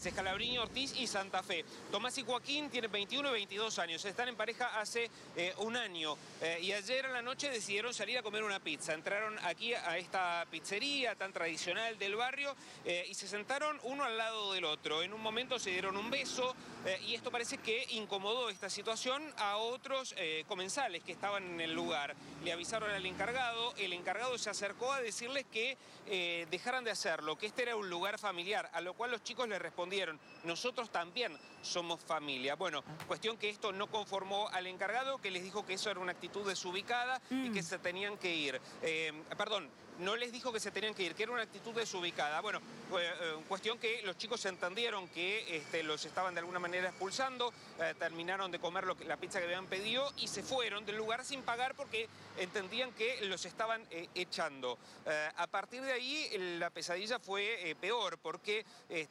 Escalabrini, Ortiz y Santa Fe. Tomás y Joaquín tienen 21 y 22 años, están en pareja hace un año y ayer a la noche decidieron salir a comer una pizza. Entraron aquí a esta pizzería tan tradicional del barrio y se sentaron uno al lado del otro. En un momento se dieron un beso y esto parece que incomodó esta situación a otros comensales que estaban en el lugar. Le avisaron al encargado, el encargado se acercó a decirles que dejaran de hacerlo, que este era un lugar familiar, a lo cual los chicos le respondieron: nosotros también somos familia. Bueno, cuestión que esto no conformó al encargado, que les dijo que eso era una actitud desubicada y que se tenían que ir. Perdón, no les dijo que se tenían que ir, que era una actitud desubicada. Bueno, cuestión que los chicos entendieron que los estaban de alguna manera expulsando, terminaron de comer la pizza que habían pedido y se fueron del lugar sin pagar porque entendían que los estaban echando. A partir de ahí la pesadilla fue peor porque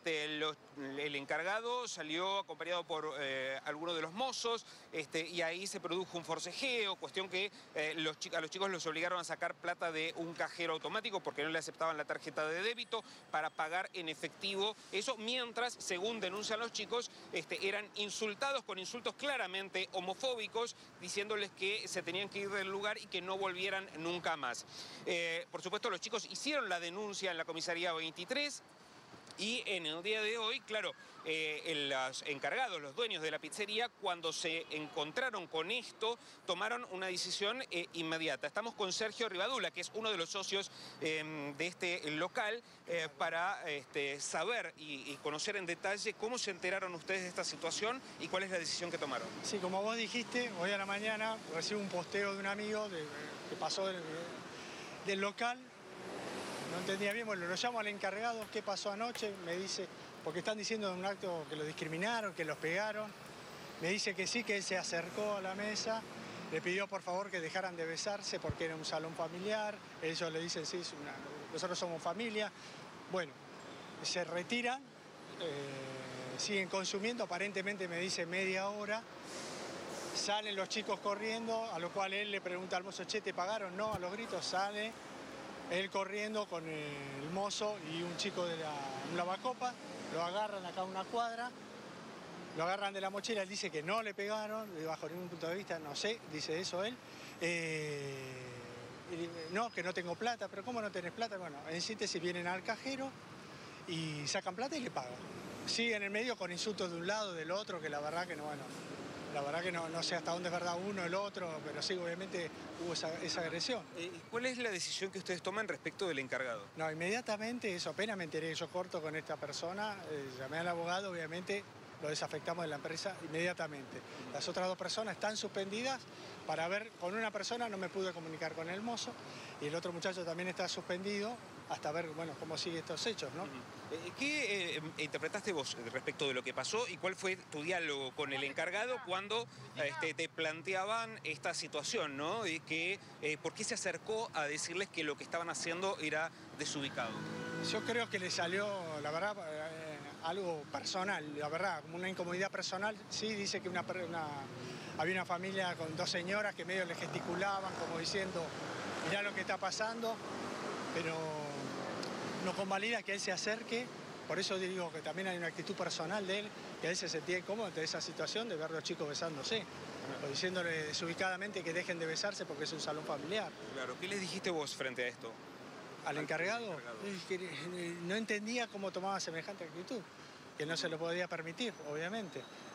el encargado salió acompañado por algunos de los mozos y ahí se produjo un forcejeo, cuestión que a los chicos los obligaron a sacar plata de un cajero automático porque no le aceptaban la tarjeta de débito para pagar en efectivo eso, mientras, según denuncian los chicos, eran insultados con insultos claramente homofóbicos, diciéndoles que se tenían que ir del lugar y que no volvieran nunca más. Por supuesto, los chicos hicieron la denuncia en la comisaría 23. Y en el día de hoy, claro, los encargados, los dueños de la pizzería, cuando se encontraron con esto, tomaron una decisión inmediata. Estamos con Sergio Rivadula, que es uno de los socios de este local, para saber y conocer en detalle cómo se enteraron ustedes de esta situación y cuál es la decisión que tomaron. Sí, como vos dijiste, hoy a la mañana recibo un posteo de un amigo que pasó del local. No entendía bien, bueno, lo llamo al encargado, ¿qué pasó anoche? Me dice, porque están diciendo en un acto que lo discriminaron, que los pegaron. Me dice que sí, que él se acercó a la mesa, le pidió por favor que dejaran de besarse porque era un salón familiar. Ellos le dicen, sí, nosotros somos familia. Bueno, se retiran, siguen consumiendo, aparentemente me dice media hora. Salen los chicos corriendo, a lo cual él le pregunta al mozo, che, ¿te pagaron? No, a los gritos sale. Él corriendo con el mozo y un chico de un lavacopa, lo agarran acá a una cuadra, lo agarran de la mochila, él dice que no le pegaron, bajo ningún punto de vista, no sé, dice eso él. No, que no tengo plata, pero ¿cómo no tenés plata? Bueno, en síntesis vienen al cajero y sacan plata y le pagan. Sigue en el medio con insultos de un lado, del otro, que la verdad que no, bueno, la verdad que no sé hasta dónde es verdad uno, el otro, pero sí, obviamente hubo esa agresión. ¿Cuál es la decisión que ustedes toman respecto del encargado? No, inmediatamente, eso apenas me enteré que yo corto con esta persona, llamé al abogado, obviamente lo desafectamos de la empresa inmediatamente. Las otras dos personas están suspendidas para ver, con una persona no me pude comunicar con el mozo y el otro muchacho también está suspendido hasta ver, bueno, cómo siguen estos hechos, ¿no? ¿Qué interpretaste vos respecto de lo que pasó y cuál fue tu diálogo con el encargado cuando te planteaban esta situación, ¿no? Y que, ¿por qué se acercó a decirles que lo que estaban haciendo era desubicado? Yo creo que le salió, la verdad, algo personal, la verdad, como una incomodidad personal. Sí, dice que había una familia con dos señoras que medio le gesticulaban, como diciendo, mirá lo que está pasando, pero no convalida que él se acerque. Por eso digo que también hay una actitud personal de él, que él se sentía incómodo ante esa situación de ver a los chicos besándose, o diciéndole desubicadamente que dejen de besarse porque es un salón familiar. Claro, ¿qué les dijiste vos frente a esto? ¿Al encargado? Que no entendía cómo tomaba semejante actitud, que no se lo podía permitir, obviamente.